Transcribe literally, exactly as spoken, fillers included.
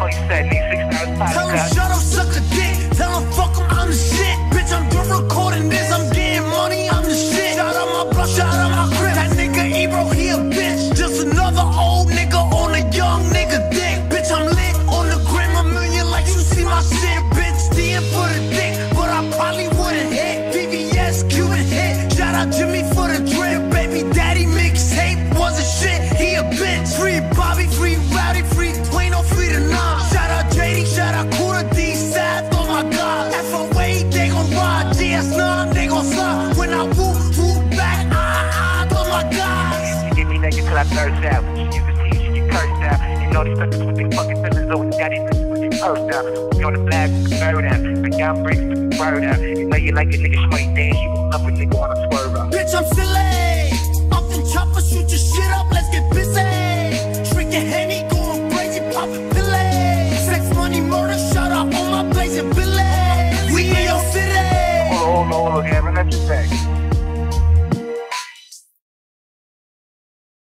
he said, need six hours podcast. Tell him shut up, suck a dick. Tell him fuck him, I'm the shit. Bitch, I'm done recording this. I'm getting money, I'm the shit. Shout out my block, shout out my grip. That nigga Ebro, he a bitch. Just another old nigga on a young nigga dick. Bitch, I'm lit on the gram, a million likes, you see my shit. Bitch, D M for the dick, but I probably wouldn't hit. V V S, Cuban hit. Shout out Jimmy for the drip. Baby daddy mixtape was a shit, he a bitch. Free Bobby, free Rowdy, free Quino, free the Nam. Shout out J D, shout out Kuda D, Sad, oh my god. F O A, they gon' ride, G S nine, they gon' slide. When I whoop, whoop back, ah, ah, oh my god. You give me that, you clap nerves out. You can see you get cursed out. You know these suckers with their fucking feelings, always got these niggas with their purse out. We on the black, bird out. Bring down bricks, bird out. You know you like a nigga, shmoney dance, you gon' love a nigga wanna swerve out. Bitch, I'm silly. Up the chopper, shoot your shit up, let's get busy. Drinking Henny, going crazy, poppin' pillay. Sex, money, murder, shout out on my blazing billy. We in your city. Hold on, hold on, hold on, run that shit back.